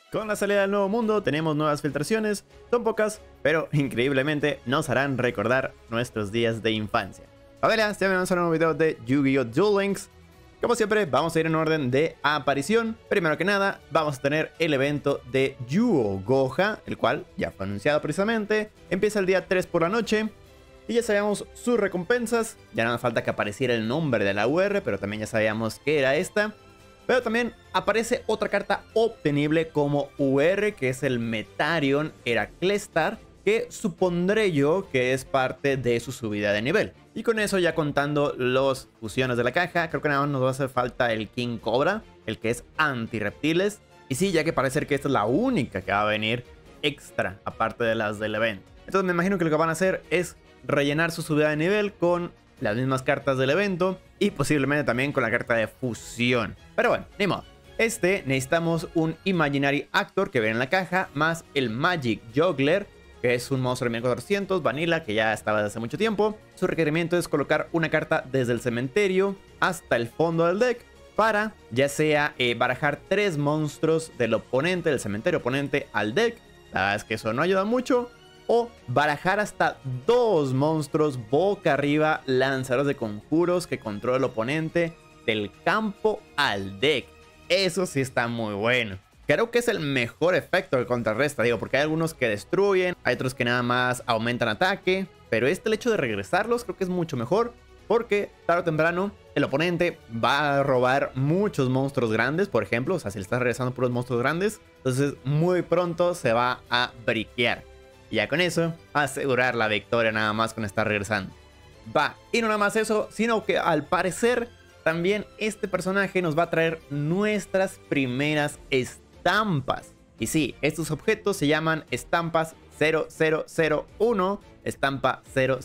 Con la salida del nuevo mundo tenemos nuevas filtraciones, son pocas, pero increíblemente nos harán recordar nuestros días de infancia. Familia, bienvenidos a un nuevo video de Yu-Gi-Oh! Duel Links. Como siempre, vamos a ir en orden de aparición. Primero que nada, vamos a tener el evento de Yu-Oh! Goha, el cual ya fue anunciado precisamente. Empieza el día 3 por la noche. Y ya sabíamos sus recompensas. Ya nada falta que apareciera el nombre de la UR, pero también ya sabíamos que era esta. Pero también aparece otra carta obtenible como UR, que es el Metarion Heraclestar, que supondré yo que es parte de su subida de nivel. Y con eso, ya contando los fusiones de la caja, creo que nada más nos va a hacer falta el King Cobra, el que es anti-reptiles. Y sí, ya que parece que esta es la única que va a venir extra, aparte de las del evento. Entonces me imagino que lo que van a hacer es rellenar su subida de nivel con las mismas cartas del evento y posiblemente también con la carta de fusión. Pero bueno, ni modo. Necesitamos un Imaginary Actor que viene en la caja, más el Magic Juggler, que es un monstruo de 1400 Vanilla que ya estaba desde hace mucho tiempo. Su requerimiento es colocar una carta desde el cementerio hasta el fondo del deck para ya sea barajar 3 monstruos del oponente, del cementerio oponente al deck. La verdad es que eso no ayuda mucho. O barajar hasta 2 monstruos boca arriba, lanzadores de conjuros que controla el oponente del campo al deck. Eso sí está muy bueno. Creo que es el mejor efecto que contrarresta, digo, porque hay algunos que destruyen, hay otros que nada más aumentan ataque. Pero el hecho de regresarlos creo que es mucho mejor, porque tarde o temprano el oponente va a robar muchos monstruos grandes, por ejemplo. O sea, si le estás regresando puros monstruos grandes, entonces muy pronto se va a briquear. Y ya con eso, asegurar la victoria nada más con estar regresando. Va, y no nada más eso, sino que al parecer también este personaje nos va a traer nuestras primeras estampas. Y sí, estos objetos se llaman estampas 0001, estampa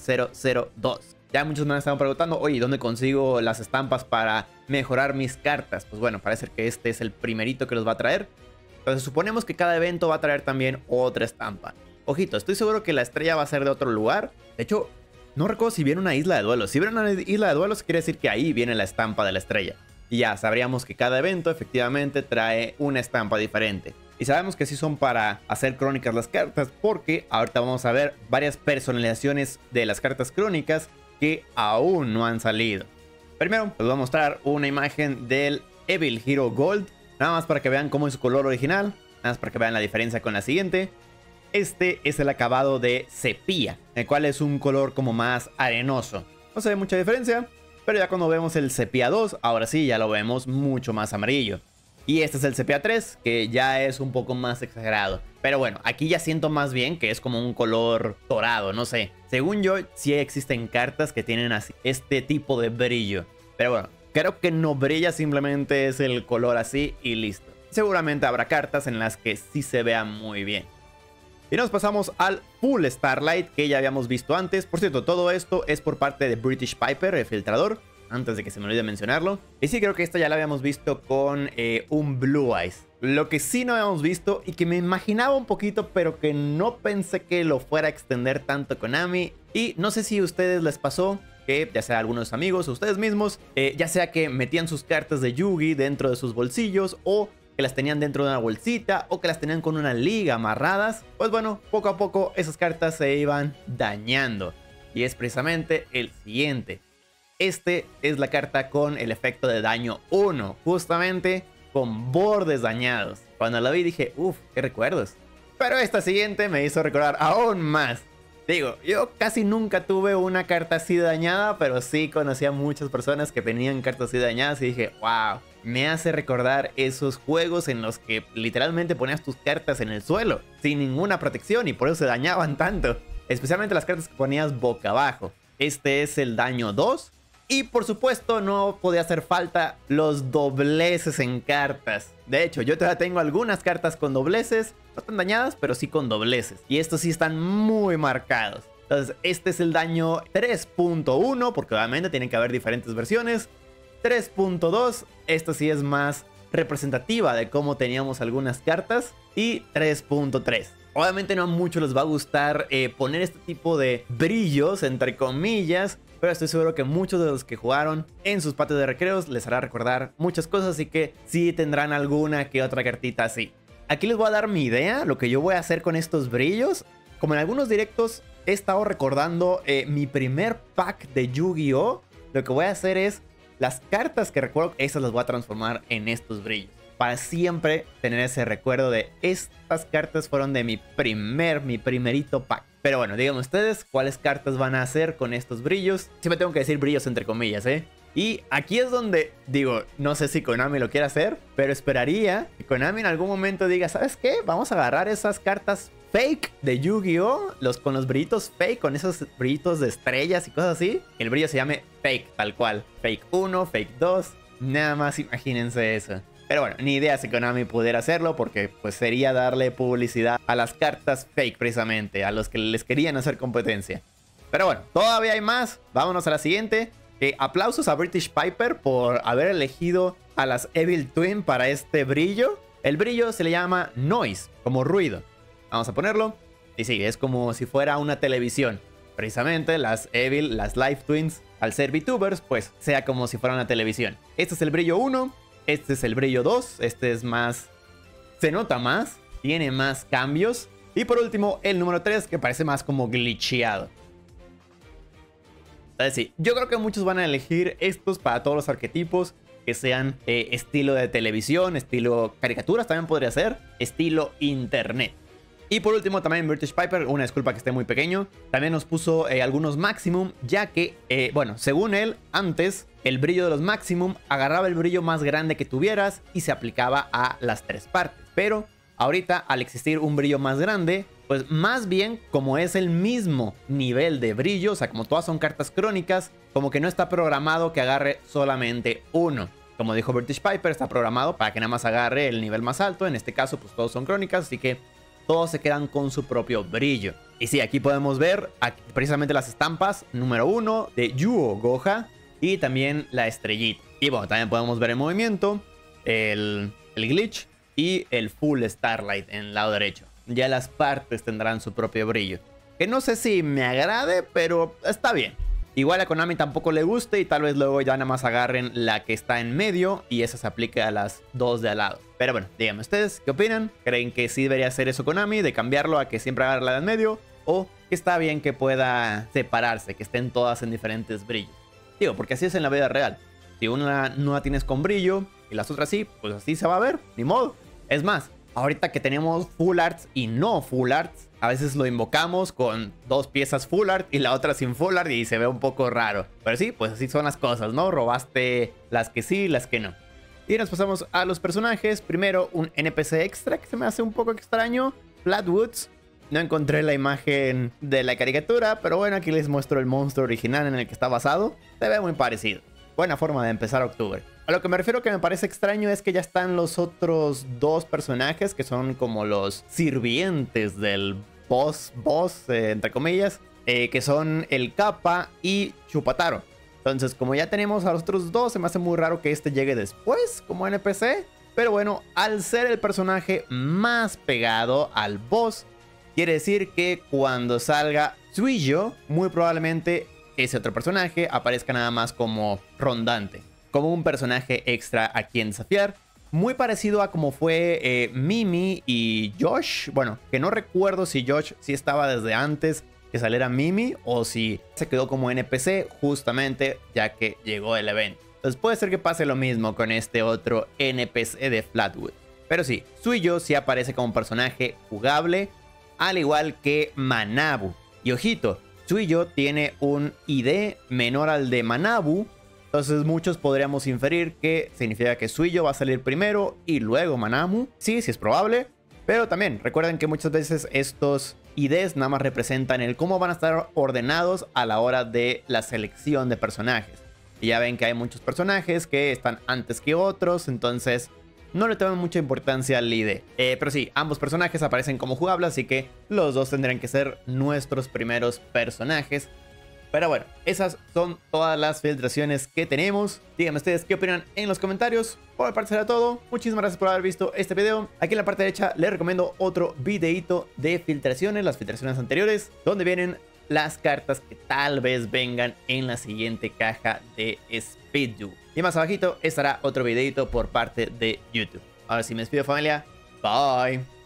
0002. Ya muchos me han estado preguntando, oye, ¿dónde consigo las estampas para mejorar mis cartas? Pues bueno, parece que este es el primerito que los va a traer. Entonces suponemos que cada evento va a traer también otra estampa. Ojito, estoy seguro que la estrella va a ser de otro lugar. De hecho, no recuerdo si viene una isla de duelos. Si viene una isla de duelos, quiere decir que ahí viene la estampa de la estrella. Y ya sabríamos que cada evento efectivamente trae una estampa diferente. Y sabemos que sí son para hacer crónicas las cartas, porque ahorita vamos a ver varias personalizaciones de las cartas crónicas que aún no han salido. Primero, les voy a mostrar una imagen del Evil Hero Gold. Nada más para que vean cómo es su color original. Nada más para que vean la diferencia con la siguiente. Este es el acabado de sepia, el cual es un color como más arenoso. No se ve mucha diferencia, pero ya cuando vemos el sepia 2, ahora sí ya lo vemos mucho más amarillo. Y este es el sepia 3, que ya es un poco más exagerado. Pero bueno, aquí ya siento más bien que es como un color dorado, no sé. Según yo, sí existen cartas que tienen así, este tipo de brillo. Pero bueno, creo que no brilla, simplemente es el color así y listo. Seguramente habrá cartas en las que sí se vea muy bien. Y nos pasamos al Full Starlight, que ya habíamos visto antes. Por cierto, todo esto es por parte de British Piper, el filtrador, antes de que se me olvide mencionarlo. Y sí, creo que esta ya la habíamos visto con un Blue Eyes. Lo que sí no habíamos visto y que me imaginaba un poquito, pero que no pensé que lo fuera a extender tanto Konami. Y no sé si a ustedes les pasó que, ya sea algunos amigos o ustedes mismos, ya sea que metían sus cartas de Yugi dentro de sus bolsillos, o que las tenían dentro de una bolsita, o que las tenían con una liga amarradas. Pues bueno, poco a poco esas cartas se iban dañando. Y es precisamente el siguiente. Este es la carta con el efecto de daño 1, justamente con bordes dañados. Cuando la vi dije, uff, qué recuerdos. Pero esta siguiente me hizo recordar aún más. Digo, yo casi nunca tuve una carta así dañada, pero sí conocí a muchas personas que tenían cartas así dañadas y dije, wow, me hace recordar esos juegos en los que literalmente ponías tus cartas en el suelo, sin ninguna protección, y por eso se dañaban tanto. Especialmente las cartas que ponías boca abajo. Este es el daño 2. Y por supuesto no podía hacer falta los dobleces en cartas. De hecho, yo todavía tengo algunas cartas con dobleces. No están dañadas, pero sí con dobleces. Y estos sí están muy marcados. Entonces, este es el daño 3.1, porque obviamente tienen que haber diferentes versiones. 3.2, esto sí es más representativa de cómo teníamos algunas cartas. Y 3.3. Obviamente no a muchos les va a gustar poner este tipo de brillos, entre comillas, pero estoy seguro que muchos de los que jugaron en sus patios de recreos les hará recordar muchas cosas, así que sí tendrán alguna que otra cartita así. aquí les voy a dar mi idea, lo que yo voy a hacer con estos brillos. Como en algunos directos he estado recordando mi primer pack de Yu-Gi-Oh! Lo que voy a hacer es, las cartas que recuerdo, esas las voy a transformar en estos brillos. Para siempre tener ese recuerdo de estas cartas fueron de mi primerito pack. Pero bueno, díganme ustedes cuáles cartas van a hacer con estos brillos. Siempre tengo que decir brillos entre comillas, ¿eh? Y aquí es donde digo, no sé si Konami lo quiere hacer, pero esperaría que Konami en algún momento diga, ¿sabes qué? Vamos a agarrar esas cartas fake de Yu-Gi-Oh! Con los brillitos fake, con esos brillitos de estrellas y cosas así. El brillo se llame fake, tal cual. Fake 1, fake 2, nada más imagínense eso. Pero bueno, ni idea si Konami pudiera hacerlo porque pues sería darle publicidad a las cartas fake precisamente, a los que les querían hacer competencia. Pero bueno, todavía hay más. Vámonos a la siguiente. Aplausos a British Piper por haber elegido a las Evil Twin para este brillo. El brillo se le llama Noise, como ruido. Vamos a ponerlo. Y sí, es como si fuera una televisión. Precisamente las Evil, las Live Twins, al ser VTubers, pues sea como si fuera una televisión. Este es el brillo 1. Este es el brillo 2. Este es más... se nota más. Tiene más cambios. Y por último, el número 3, que parece más como glitcheado. Entonces sí, yo creo que muchos van a elegir estos para todos los arquetipos que sean estilo de televisión, estilo caricaturas también podría ser, estilo internet. Y por último también British Piper, una disculpa que esté muy pequeño, también nos puso algunos maximum, ya que, bueno, según él, antes el brillo de los maximum agarraba el brillo más grande que tuvieras y se aplicaba a las 3 partes. Pero ahorita, al existir un brillo más grande, pues más bien como es el mismo nivel de brillo, o sea, como todas son cartas crónicas, como que no está programado que agarre solamente uno. Como dijo British Piper, está programado para que nada más agarre el nivel más alto. En este caso, pues todos son crónicas, así que todos se quedan con su propio brillo. Y sí, aquí podemos ver precisamente las estampas número 1 de Yuo Goha y también la estrellita. Y bueno, también podemos ver el movimiento, el glitch y el full starlight en el lado derecho. Ya las partes tendrán su propio brillo, que no sé si me agrade, pero está bien. Igual a Konami tampoco le guste y tal vez luego ya nada más agarren la que está en medio y esa se aplique a las 2 de al lado. Pero bueno, díganme ustedes, ¿qué opinan? ¿Creen que sí debería hacer eso Konami, de cambiarlo a que siempre agarre la de en medio? ¿O que está bien que pueda separarse, que estén todas en diferentes brillos? Digo, porque así es en la vida real. Si una no la tienes con brillo y las otras sí, pues así se va a ver, ni modo. Es más, ahorita que tenemos full arts y no full arts, a veces lo invocamos con 2 piezas full art y la otra sin full art y se ve un poco raro. Pero sí, pues así son las cosas, ¿no? Robaste las que sí y las que no. Y nos pasamos a los personajes. Primero un NPC extra que se me hace un poco extraño. Flatwoods. No encontré la imagen de la caricatura, pero bueno, aquí les muestro el monstruo original en el que está basado. Se ve muy parecido. Buena forma de empezar octubre. A lo que me refiero que me parece extraño es que ya están los otros 2 personajes que son como los sirvientes del boss, entre comillas, que son el Kappa y Chupataro. Entonces, como ya tenemos a los otros 2, se me hace muy raro que este llegue después como NPC. Pero bueno, al ser el personaje más pegado al boss, quiere decir que cuando salga Suiyo, muy probablemente ese otro personaje aparezca nada más como rondante, como un personaje extra a quien desafiar. Muy parecido a como fue Mimi y Josh. Bueno, que no recuerdo si Josh sí estaba desde antes que saliera Mimi o si se quedó como NPC justamente ya que llegó el evento. Entonces puede ser que pase lo mismo con este otro NPC de Flatwood. Pero sí, Suiyo sí aparece como personaje jugable, al igual que Manabu. Y ojito, Suiyo tiene un ID menor al de Manabu. Entonces muchos podríamos inferir que significa que Suiyo va a salir primero y luego Manabu. Sí, sí es probable. Pero también recuerden que muchas veces estos IDs nada más representan el cómo van a estar ordenados a la hora de la selección de personajes. Y ya ven que hay muchos personajes que están antes que otros. Entonces no le toman mucha importancia al ID. Pero sí, ambos personajes aparecen como jugables. Así que los 2 tendrán que ser nuestros primeros personajes. Pero bueno, esas son todas las filtraciones que tenemos. Díganme ustedes qué opinan en los comentarios. Por mi parte será todo. Muchísimas gracias por haber visto este video. Aquí en la parte derecha les recomiendo otro videito de filtraciones, las filtraciones anteriores, donde vienen las cartas que tal vez vengan en la siguiente caja de Speedu. Y más abajito estará otro videito por parte de YouTube. Ahora sí me despido, familia. Bye.